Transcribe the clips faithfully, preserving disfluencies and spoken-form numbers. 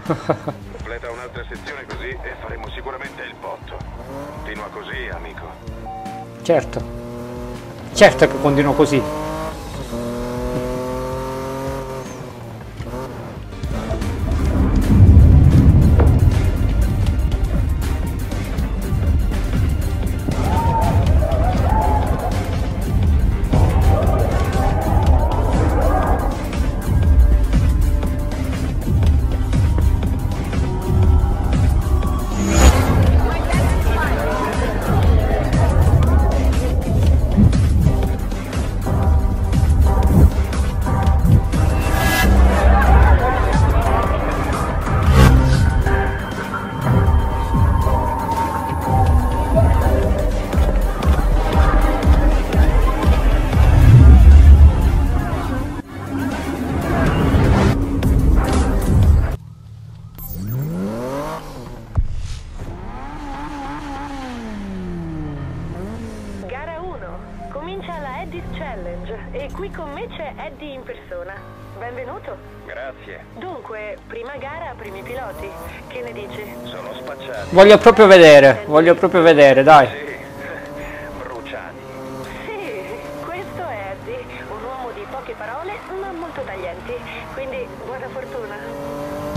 Completa un'altra sezione così e faremo sicuramente il botto. Continua così, amico. Certo. Certo che continuo così. Comincia la Eddie's Challenge e qui con me c'è Eddie in persona. Benvenuto. Grazie. Dunque, prima gara, primi piloti. Che ne dici? Sono spacciati. Voglio proprio vedere, voglio proprio vedere, dai. Sì, bruciati. Sì, questo è Eddie, un uomo di poche parole ma molto taglienti. Quindi, buona fortuna.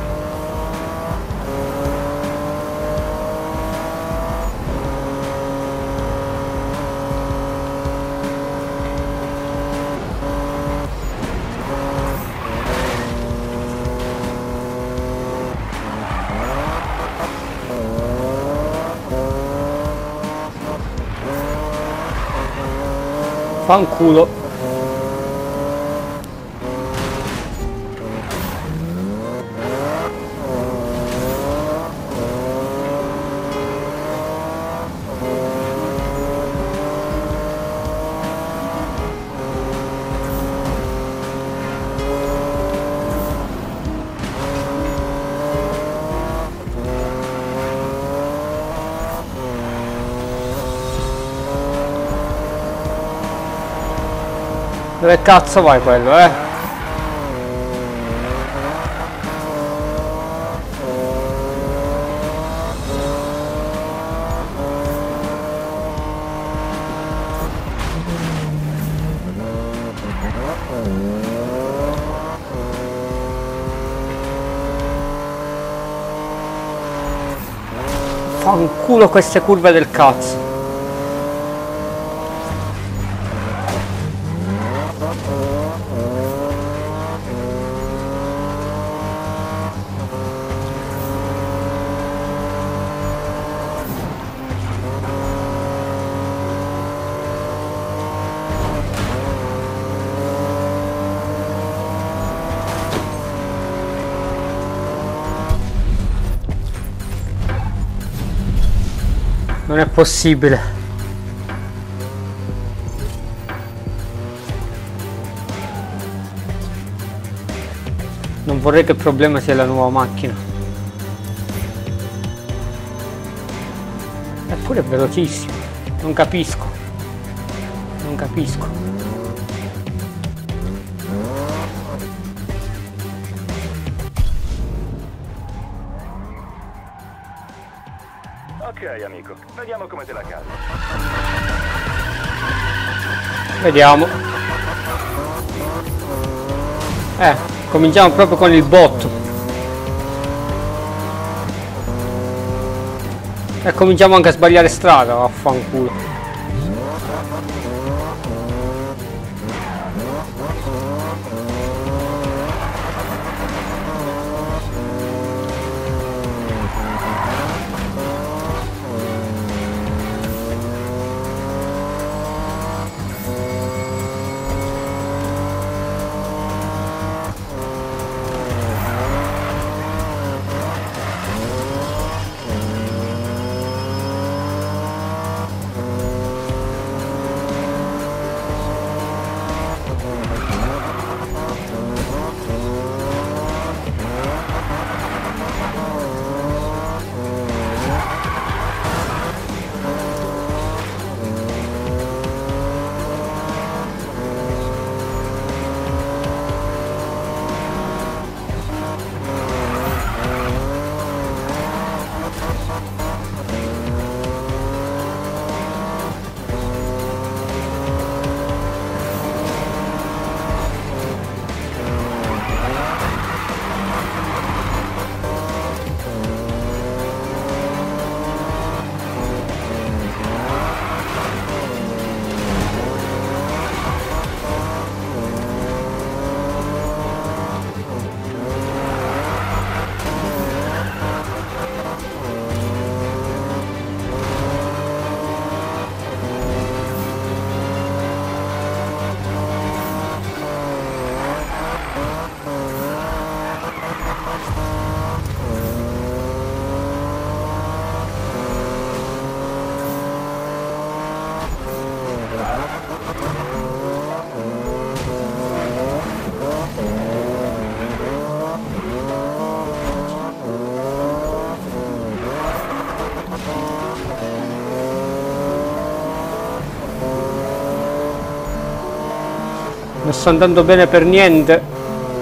Fanculo. Dove cazzo vai quello, eh? Fanculo queste curve del cazzo. Non è possibile. Non vorrei che il problema sia la nuova macchina. Eppure è velocissimo. Non capisco. Non capisco. Ok, amico, vediamo come te la cavi. Vediamo. Eh, cominciamo proprio con il botto. E cominciamo anche a sbagliare strada, vaffanculo. Non sto andando bene per niente.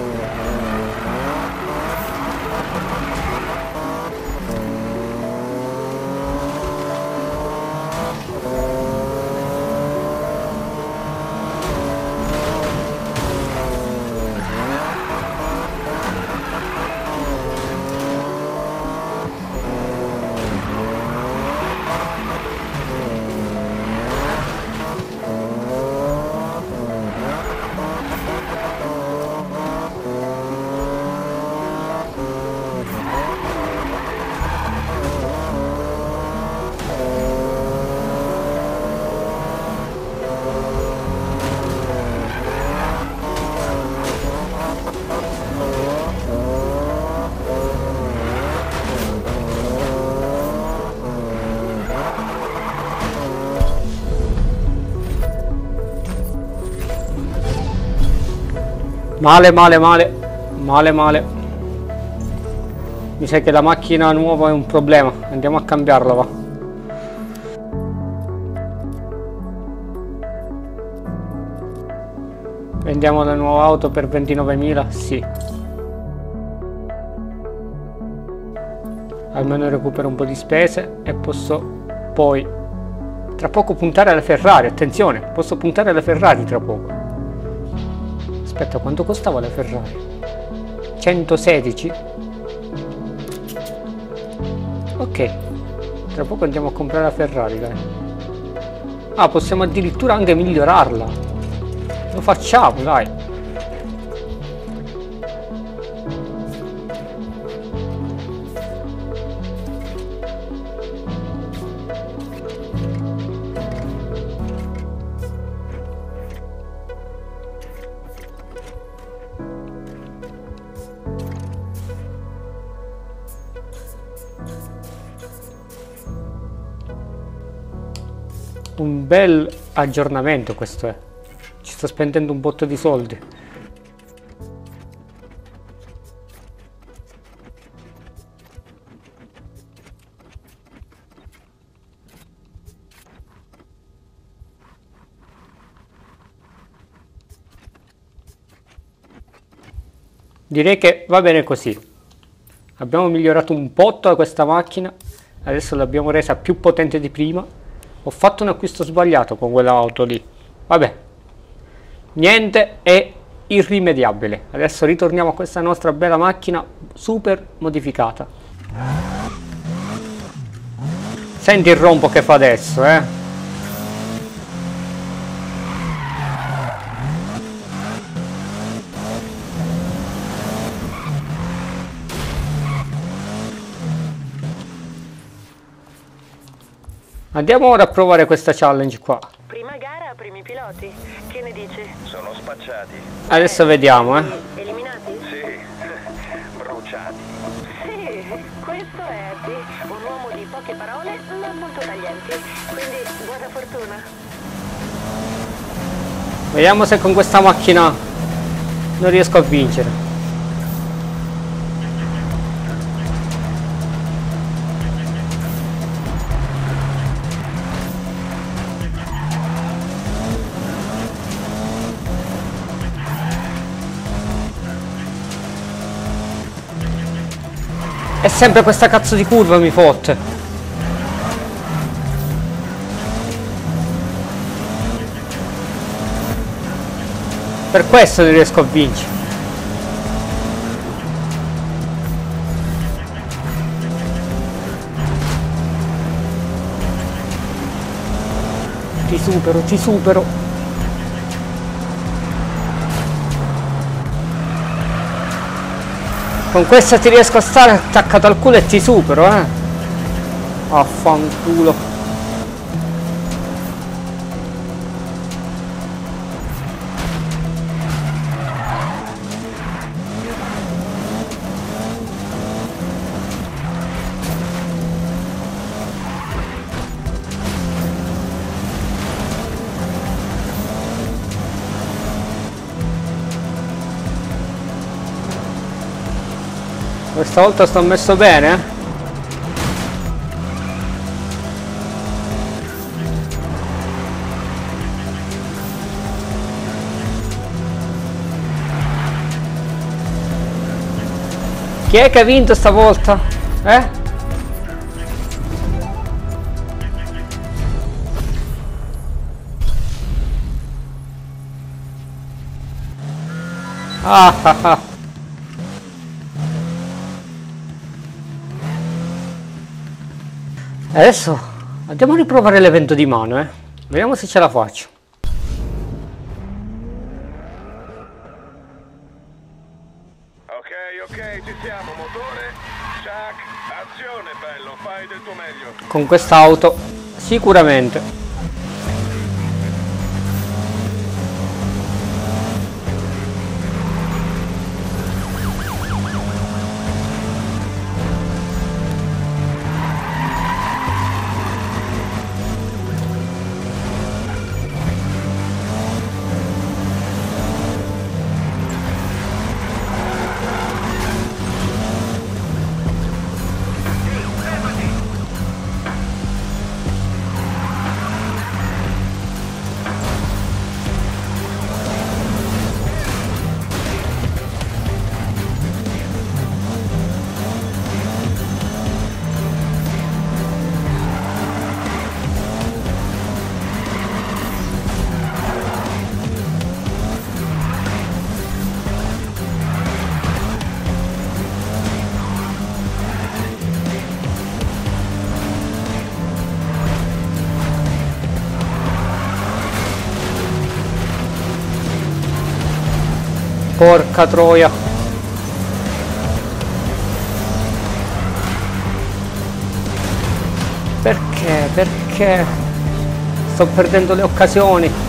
Male, male, male. Male, male. Mi sa che la macchina nuova è un problema. Andiamo a cambiarla, va. Vendiamo la nuova auto per ventinovemila? Sì. Almeno recupero un po' di spese e posso poi tra poco puntare alla Ferrari. Attenzione, posso puntare alla Ferrari tra poco. Aspetta, quanto costava la Ferrari? centosedici? Ok, tra poco andiamo a comprare la Ferrari, dai. Ah, possiamo addirittura anche migliorarla. Lo facciamo, dai. Un bel aggiornamento questo è. Ci sto spendendo un botto di soldi. Direi che va bene così. Abbiamo migliorato un botto questa macchina. Adesso l'abbiamo resa più potente di prima. Ho fatto un acquisto sbagliato con quell'auto lì. Vabbè, niente, è irrimediabile. Adesso ritorniamo a questa nostra bella macchina super modificata. Senti il rombo che fa adesso, eh. Andiamo ora a provare questa challenge qua. Prima gara, primi piloti. Che ne dici? Sono spacciati. Adesso vediamo, eh. Eliminati? Sì, bruciati. Sì, questo è Eddie, un uomo di poche parole ma molto taglienti. Quindi buona fortuna. Vediamo se con questa macchina non riesco a vincere. È sempre questa cazzo di curva mi fotte. Per questo non riesco a vincere. Ti supero, ti supero. Con questa ti riesco a stare attaccato al culo e ti supero, eh. Affanculo. Questa volta sto messo bene. Chi è che ha vinto stavolta? Eh? Ah, ah, ah. Adesso andiamo a riprovare l'evento di mano, eh. Vediamo se ce la faccio. Ok, ok, ci siamo, motore. Chuck, azione, bello, fai del tuo meglio. Con quest'auto sicuramente. Porca troia. Perché? Perché? Sto perdendo le occasioni.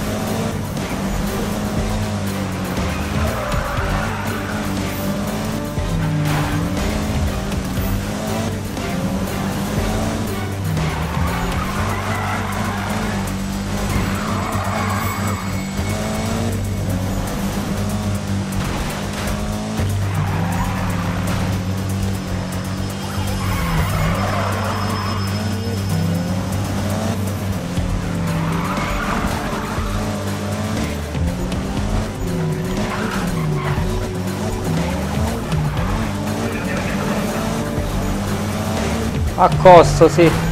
A costo, sì.